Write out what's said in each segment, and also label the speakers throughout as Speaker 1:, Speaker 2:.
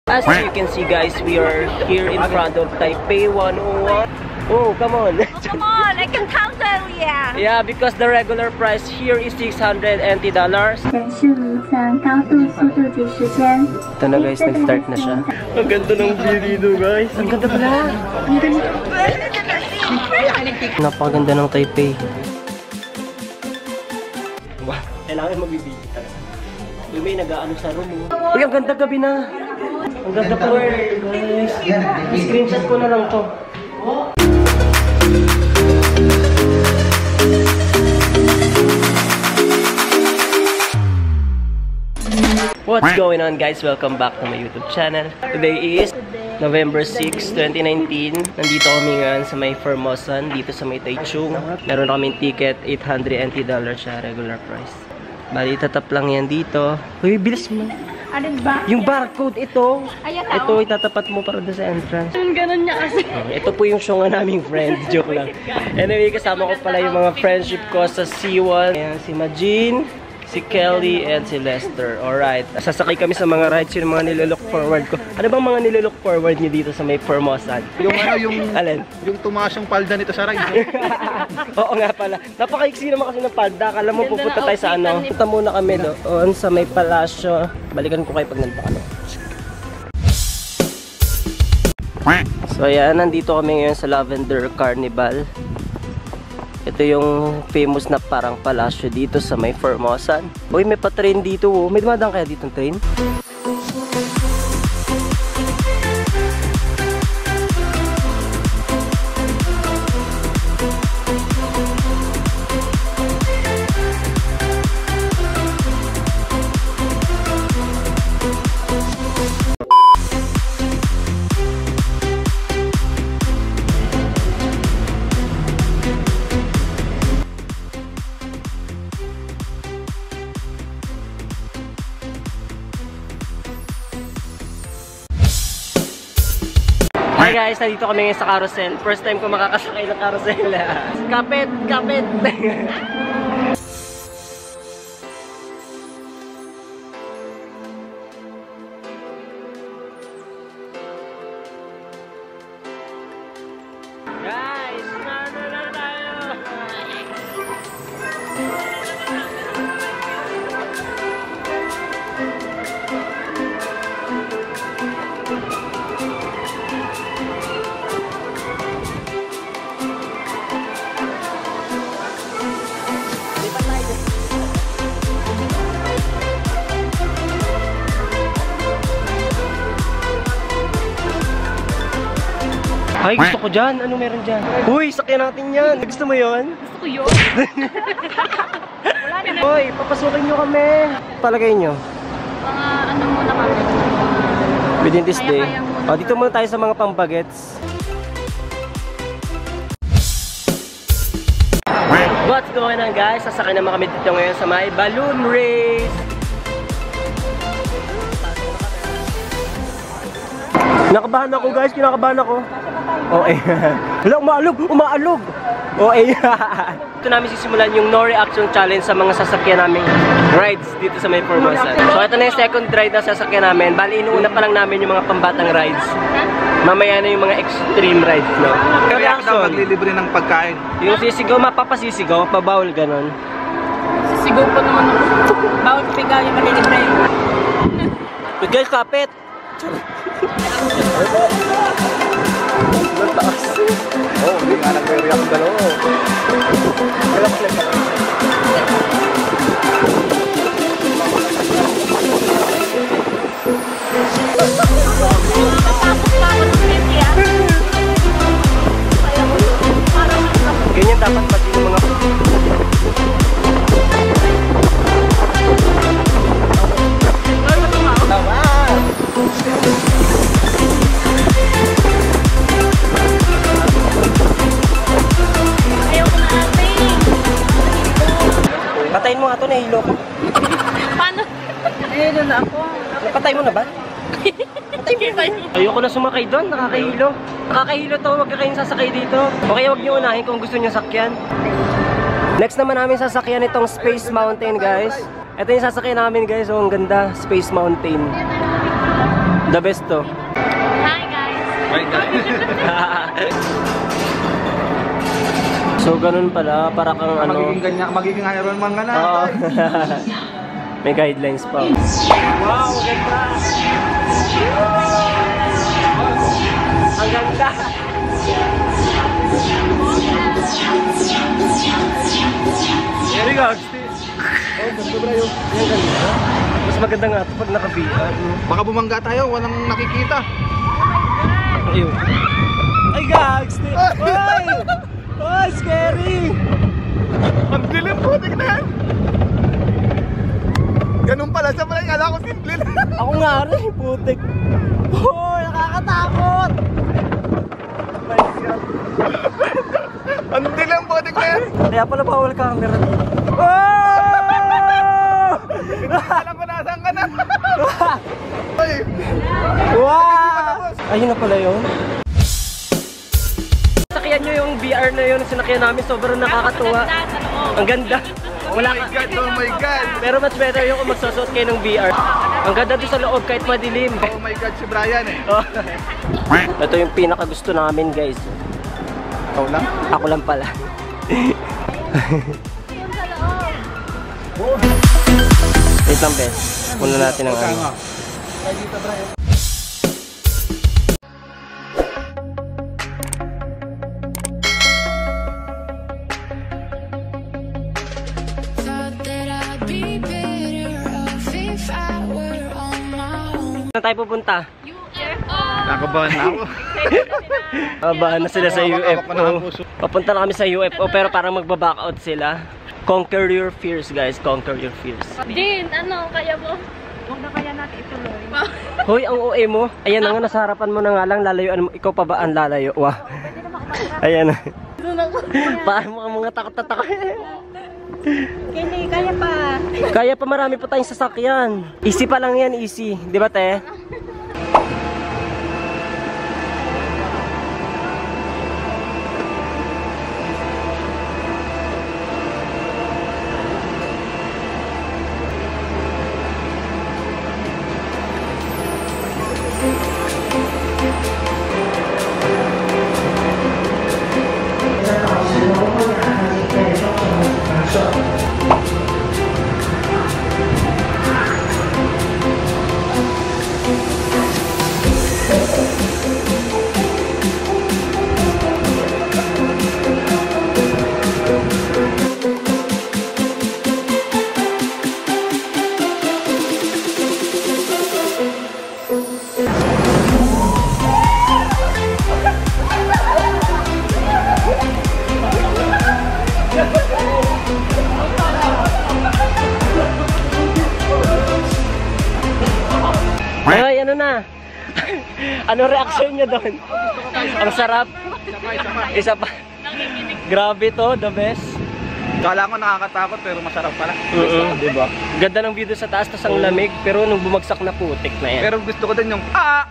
Speaker 1: As you can see guys, we are here in front of Taipei 101. Oh, come on.
Speaker 2: Oh, come on, I can count earlier.
Speaker 1: Yeah, because the regular price here is $680.
Speaker 3: 显示离层高度速度及时间。
Speaker 1: Ito na guys, nag-start na siya. Ang ganda ng view dito guys. Ang ganda pala. Napakaganda ng Taipei. Wow, kailangan magbibigay talaga. Yung may nag-aano sa room. Uy, ang ganda gabi na. Ang ganda pa guys. I-screenshot ko na lang to. What's going on guys? Welcome back to my YouTube channel. Today is November 6, 2019. Nandito kami ngayon sa may Formosan, dito sa may Taichung. Meron kaming ticket, $880 siya, regular price. Bali, tatap lang yan dito. Uy, bilis mo.
Speaker 2: Ano ba?
Speaker 1: Yung barcode, ito.
Speaker 2: Ayan,
Speaker 1: ito, itatapat mo para doon sa entrance.
Speaker 2: Ganun niya kasi.
Speaker 1: Ito po yung show nga naming friend. Joke lang. Anyway, kasama ko pala yung mga friendship ko sa C1. Ayan, si Majin, si Kelly, and si Lester. Alright. Sasakay kami sa mga rides yung mga nililook forward ko. Ano bang mga nililook forward niyo dito sa may Formosan?
Speaker 4: Yung ano, yung...
Speaker 1: Alin?
Speaker 4: Yung tumaas yung palda nito sa ride.
Speaker 1: Oo nga pala. Napakaiksi naman kasi ng palda. Akala mo pupunta tayo sa ano. Punta muna kami doon sa may palasyo. Balikan ko kayo pag nandito kami. So ayan, nandito kami ngayon sa Lavender Carnival. Ito yung famous na parang palasyo dito sa may Formosan. Uy, may pa-train dito oh. May dumadaan kaya dito ng train? Hi guys, nandito kami ngayon sa carousel. First time ko makakasakay ng carousel. Kapit! Kapit! Guys, na tayo! Ay, gusto ko dyan. Ano meron dyan? Uy, sakyan natin yan. Gusto mo yun?
Speaker 2: Gusto ko yun. Wala na.
Speaker 1: Uy, papasukin nyo kami. Palagay nyo.
Speaker 2: Mga ano muna kami.
Speaker 1: Within this day.
Speaker 2: Kaya muna.
Speaker 1: Dito muna tayo sa mga pambagets. What's going on guys? Sasakay naman kami dito ngayon sa may balloon race. Nakabahan ako guys, kinakabahan ako. Oh, eh. Wala, umaalog! Umaalog! Oh, eh. Ito namin sisimulan yung no reaction challenge sa mga sasakyan naming rides dito sa may Formosan. So, ito na yung second ride na sasakyan namin. Bali, inuuna pa lang namin yung mga pambatang rides. Mamaya na yung mga extreme rides, no?
Speaker 4: Kaya ako daw maglilibre ng pagkain.
Speaker 1: Yung sisigaw, mapapasisigaw, pabawal ganon.
Speaker 2: Sisigaw pa naman ako. Bawal pigaw yung malilibre.
Speaker 1: But guys, kapit! Taas.
Speaker 4: Oo, hindi nga nag-react dalawa. Relax lang ka.
Speaker 1: Ganyan dapat pati yung mga... Patayin mo nga ito, nahilo ko.
Speaker 2: Paano? Nahilo na ako.
Speaker 1: Napatay mo na ba? Ayoko na sumakay doon, nakakahilo. Nakakahilo to, wag ka kayong sasakay dito. O kaya wag nyo unahin kung gusto nyo sakyan. Next naman namin sasakyan itong Space Mountain guys. Ito yung sasakyan namin guys, oh, ang ganda, Space Mountain. The best to.
Speaker 2: Hi guys!
Speaker 1: So, ganun pala. Para kang ano...
Speaker 4: Magiging Iron Man ka na.
Speaker 1: Oo. May guidelines pa. Wow, ganda! Ang ganda! Here go,
Speaker 4: Sobra yun.
Speaker 1: ang ganda. Mas maganda nga ito pag nakabihan.
Speaker 4: Baka bumangga tayo, walang nakikita.
Speaker 1: Ayun. Ay, gags! Oy! Oy, scary!
Speaker 4: Ang dilim po, tignan! Ganun pala siya pala, kala ko simple lang.
Speaker 1: Ako nga rin, putik. Hoy, nakakatakot!
Speaker 4: Ang dilim po, tignan!
Speaker 1: Kaya pala bawal camera. Oh!
Speaker 4: Alam ko nasaan ka na. Ay,
Speaker 1: Wow! Ayun na pala yun. Sakyan nyo yung VR na yun, sinakyan namin, sobrang nakakatuwa. Ang ganda. Wala ka.
Speaker 4: oh my God.
Speaker 1: Pero much better yung kung magsusuot kayo ng VR. Ang ganda doon sa loob kahit madilim.
Speaker 4: Oh my God, si Brian eh.
Speaker 1: Oh. Ito yung pinaka gusto namin, guys.
Speaker 4: Ikaw lang?
Speaker 1: Ako lang pala. Wait lang, bes. Muna natin ang ano. Saan tayo pupunta?
Speaker 4: Nakabahan na ako.
Speaker 1: Abahan na sila sa UFO. Papunta na kami sa UFO pero parang magbaback out sila. Conquer your fears, guys. Conquer your fears.
Speaker 2: Din, ano, kaya mo? Huwag na kaya natin ituloy.
Speaker 1: Hoy, ang OA mo. Ayan na nga, nasa harapan mo na nga lang. Lalayuan mo. Ikaw pa ba ang lalayo? Wah. Ayan na. Parang mga takot na takot.
Speaker 2: Kaya pa.
Speaker 1: Kaya pa, marami pa tayong sasakyan. Easy pa lang yan, easy. Di ba, te? Ay, ano na? Ano reaction niya doon? Ang sarap. Isa pa. Grabe to, the best.
Speaker 4: Kala ko nakakatakot pero masarap pala.
Speaker 1: Diba? Ganda ng video sa taas, tas ang lamig, pero nung bumagsak na putik na yan.
Speaker 4: Pero gusto ko din yung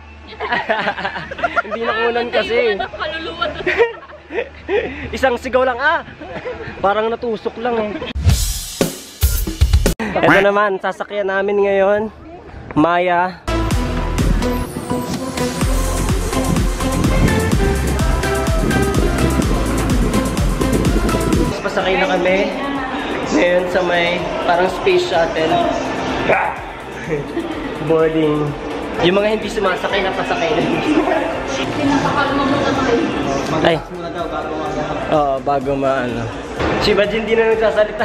Speaker 1: Hindi nakunan kasi. Isang sigaw lang, parang natusok lang eh. Ito naman, sasakyan namin ngayon, Maya. Pasakay na kami ngayon sa may parang space shuttle. Boarding. Yung mga hindi sumasakay na pasakay na. Ay. Oo, bago maano. Si Bajin di na nagsasalita.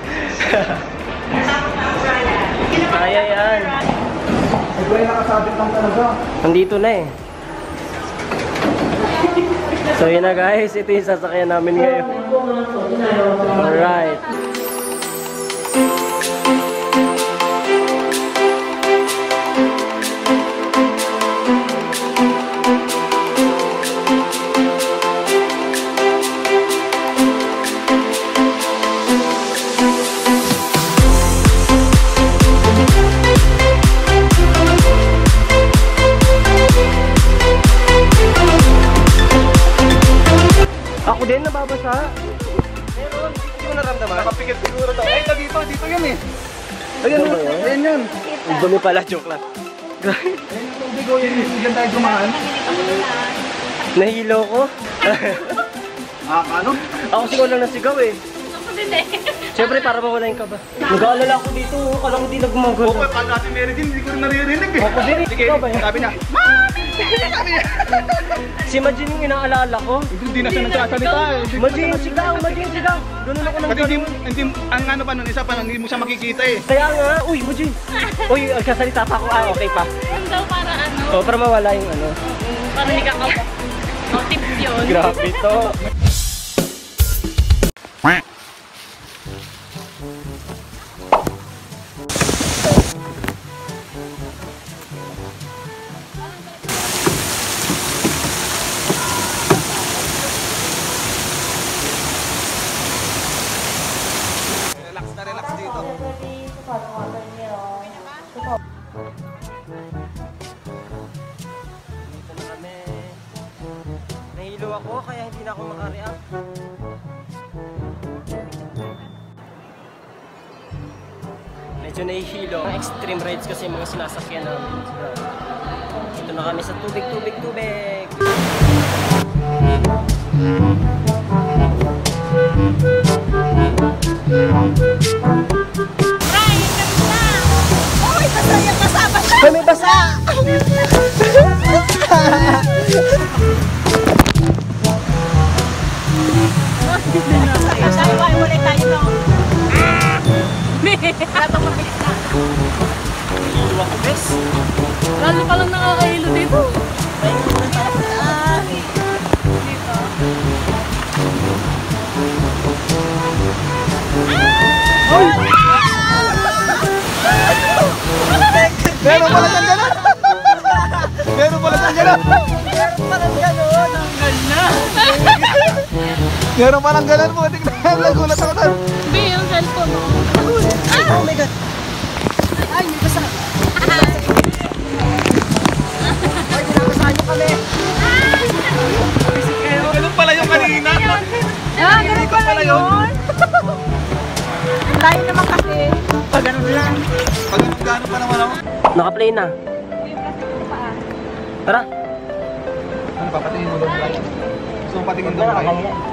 Speaker 1: Kaya yan.
Speaker 4: Ay, nakasabit lang talaga.
Speaker 1: Nandito na eh. So yun na guys, ito yung sasakyan namin ngayon. Alright. Ako din nababasa. Meron, hindi ko naramdaman.
Speaker 4: Nakapikit siguro to. Ay, dito yun eh. Ayan, ayan yun.
Speaker 1: Ang dumi pala, joke lang.
Speaker 4: Tubig o yung diyan tayo dumaan.
Speaker 1: Nahilo ko.
Speaker 4: Ano?
Speaker 1: Ako sigaw lang ng sigaw eh.
Speaker 2: Ako din eh.
Speaker 1: Siyempre, para mawala yung kaba. Nag-aalala ako dito. Kala ko di nagmagano.
Speaker 4: Oo, pag si Mary Jane, hindi ko rin naririnig eh.
Speaker 1: Ako din.
Speaker 4: Sige,
Speaker 1: Ikaw ba yun?
Speaker 4: sabi niya, Mami! Sabi niya.
Speaker 1: Si Majin yung inaalala ko.
Speaker 4: Hindi na siya nagsasalita eh.
Speaker 1: Majin, sigaw! Majin, sigaw! Ganun ako nang
Speaker 4: Pati
Speaker 1: ganun.
Speaker 4: hindi, ang ano pa nun, isa pa, hindi mo siya makikita eh.
Speaker 1: Kaya nga, uy, Majin! Uy, sasalita pa ako. Ah, okay pa.
Speaker 2: Yung daw para ano.
Speaker 1: Oh, para mawala yung ano.
Speaker 2: Para hindi ka kapa. Oh, tips yun.
Speaker 1: Grabe to.
Speaker 4: Relax na relax dito.
Speaker 1: Dito na kami. Nahilo ako, kaya hindi na ako makareact. Medyo nahihilo. Mga extreme rides kasi mga sinasakyan namin. Dito na kami sa tubig, tubig, tubig. Hoy, may basa!
Speaker 2: Wala tayo no. Wala pang mabilis na.
Speaker 1: Nahihilo ako, bes.
Speaker 2: Lalo pa lang nakakahilo dito.
Speaker 4: Meron pala siyang gano'n! Meron pala siyang gano'n! Meron palang gano'n mo, tignan, nagulat ako doon.
Speaker 2: Hindi, yung cellphone mo.
Speaker 1: Oh my God!
Speaker 2: Ay, may basa.
Speaker 1: Ay, dinakasahan niyo kami!
Speaker 4: Ganun pala yung kanina.
Speaker 2: Ganun pala yun. Tayo naman kasi. Pag ganun lang.
Speaker 4: Pag gano'n pa naman ako.
Speaker 1: Naka-play na. Tara!
Speaker 4: Ano pa, patingin mo doon tayo? Gusto mo patingin doon tayo?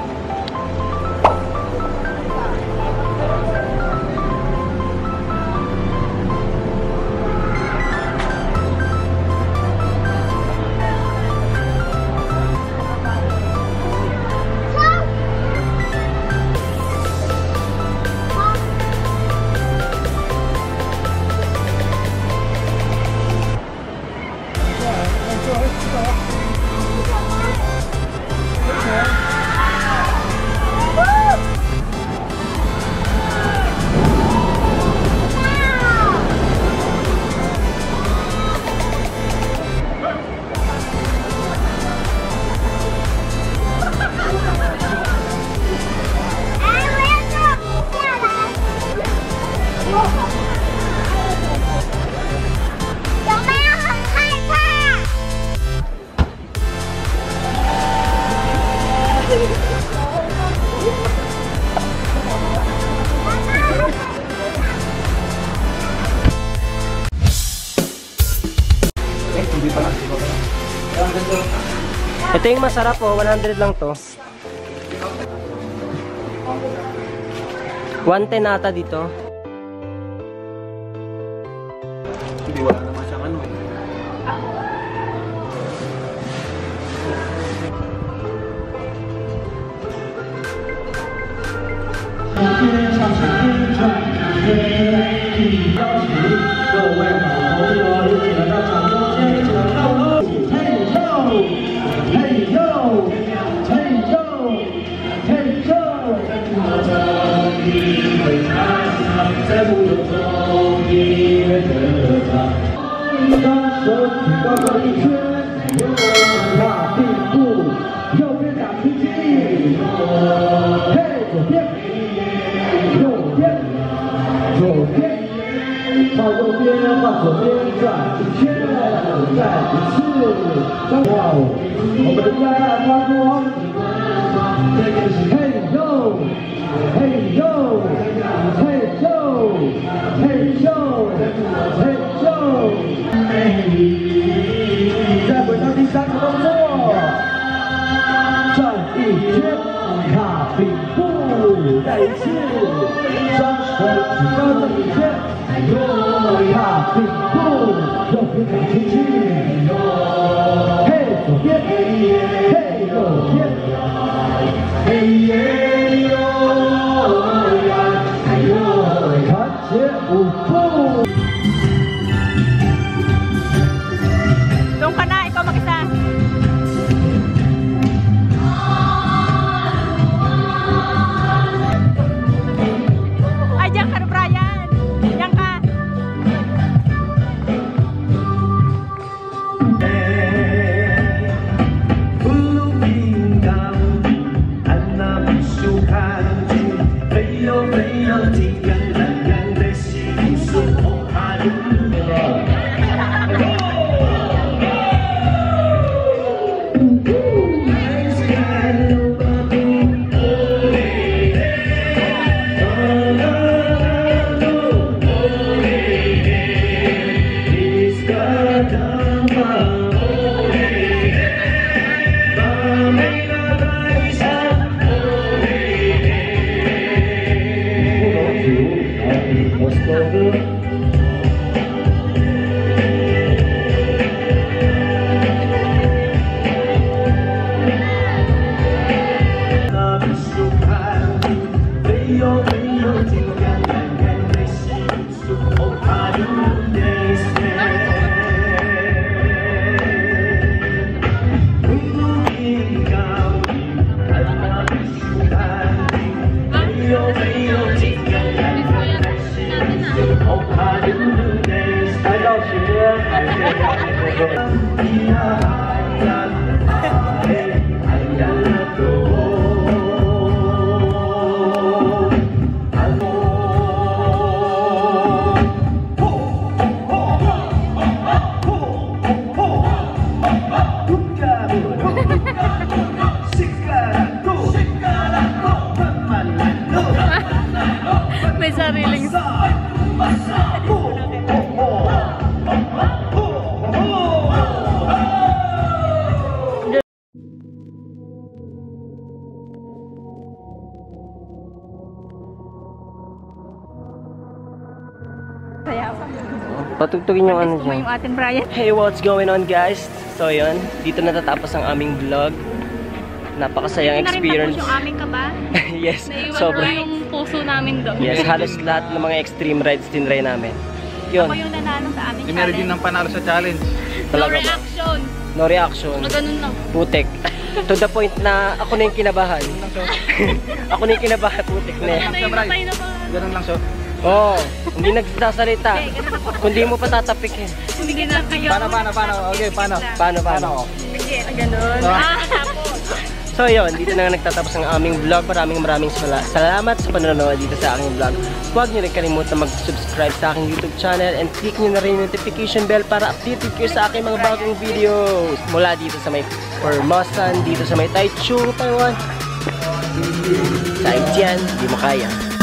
Speaker 1: Ito yung masarap oh, 100 lang to. 110 ata dito.
Speaker 4: Hindi, wala naman siyang ano eh.
Speaker 5: Hey,
Speaker 2: Doon ka na, ikaw mag-isa. Ay, diyan ka na, Brian. Diyan ka. May sariling
Speaker 1: Patugtugin yung ano
Speaker 2: gusto mo
Speaker 1: dyan.
Speaker 2: yung ating Brian.
Speaker 1: Hey, what's going on guys? So yun, dito natatapos ang aming vlog. Napakasayang experience.
Speaker 2: Yung aming kaba.
Speaker 1: Yes,
Speaker 2: Naiwan
Speaker 1: sobra.
Speaker 2: na yung puso namin doon.
Speaker 1: Yes, halos lahat ng mga extreme rides tinry namin. Yun,
Speaker 2: Ako yung nanalo sa aming
Speaker 4: Dinari din ng panalo sa challenge.
Speaker 2: No
Speaker 1: talaga ba?
Speaker 2: reaction.
Speaker 1: No reaction.
Speaker 2: O ganun lang.
Speaker 1: Putek. To the point na ako na yung kinabahan. Ako na yung kinabahan, putek na yan.
Speaker 2: Nahimatay na pa.
Speaker 4: Ganun lang siya.
Speaker 1: Oo, hindi nagsasalita. Kundi mo pa tatapikin.
Speaker 2: Hindi na kayo.
Speaker 4: Paano? Okay, paano?
Speaker 1: Paano?
Speaker 2: Sige, ganun. Tapos.
Speaker 1: So yun, dito na nga nagtatapos ang aming vlog. Maraming salamat sa panonood dito sa aking vlog. Huwag niyo rin kalimutan mag-subscribe sa aking YouTube channel and click niyo na rin yung notification bell para updated kayo sa aking mga bagong videos. Mula dito sa may Formosan, dito sa may Taichung, Taiwan. Sa Aitian, di mo kaya.